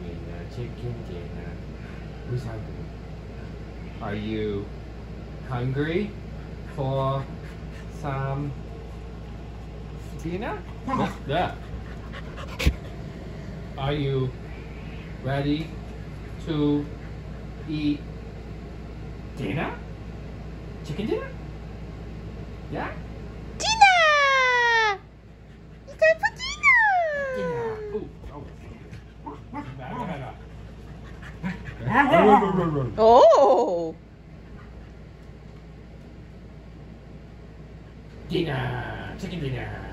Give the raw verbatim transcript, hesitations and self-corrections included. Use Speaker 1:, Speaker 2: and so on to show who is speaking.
Speaker 1: dinner, chicken dinner. Who's hungry? Are you hungry for some dinner? What's that? Are you ready to eat dinner? Chicken dinner? Yeah?
Speaker 2: Dinner! It's time for dinner!
Speaker 1: Dinner. Ooh, oh.
Speaker 2: Oh!
Speaker 1: Dinner. Chicken dinner.